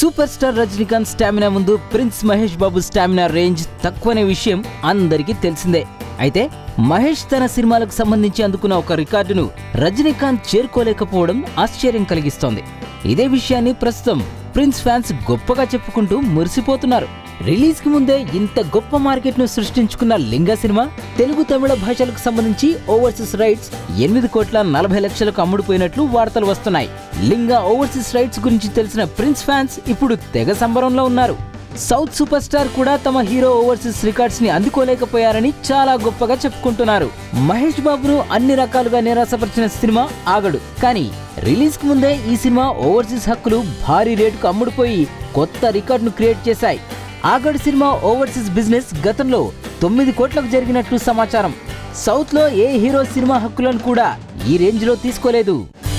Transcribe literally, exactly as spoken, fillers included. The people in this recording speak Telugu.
సూపర్ స్టార్ రజనీకాంత్ స్టామినా ముందు prince Mahesh Babu stamina range తక్కువనే విషయం అందరికీ తెలిసిందే. అయితే మహేష్ తన సినిమాలకు సంబంధించి అందుకున్న ఒక రికార్డును రజనీకాంత్ చేరుకోలేకపోవడం ఆశ్చర్యం కలిగిస్తోంది. ఇదే విషయాన్ని ప్రస్తుతం ప్రిన్స్ ఫ్యాన్స్ గొప్పగా చెప్పుకుంటూ మురిసిపోతున్నారు. రిలీజ్ కి ముందే ఇంత గొప్ప మార్కెట్ ను సృష్టించుకున్న లింగా సినిమా తెలుగు తమిళ భాషలకు సంబంధించి ఓవర్సీస్ రైట్స్ ఎనిమిది కోట్ల నలభై లక్షలకు అమ్ముడుపోయినట్లు వార్తలు వస్తున్నాయి. లింగా ఓవర్సీస్ రైట్స్ గురించి తెలిసిన ప్రిన్స్ ఫ్యాన్స్ ఇప్పుడు తెగ సంబరంలో ఉన్నారు. సౌత్ సూపర్ స్టార్ కూడా తమ హీరో ఓవర్సీస్ రికార్డ్స్ ని అందుకోలేకపోయారని చాలా గొప్పగా చెప్పుకుంటున్నారు. మహేష్ బాబును అన్ని రకాలుగా నిరాశపరిచిన సినిమా ఆగడు. కానీ రిలీజ్ కు ముందే ఈ సినిమా ఓవర్సీస్ హక్కులు భారీ రేటుకు అమ్ముడుపోయి కొత్త రికార్డును క్రియేట్ చేశాయి. ఆగడు సినిమా ఓవర్సీస్ బిజినెస్ గతంలో తొమ్మిది కోట్లకు జరిగినట్లు సమాచారం. సౌత్ లో ఏ హీరో సినిమా హక్కులను కూడా ఈ రేంజ్ లో తీసుకోలేదు.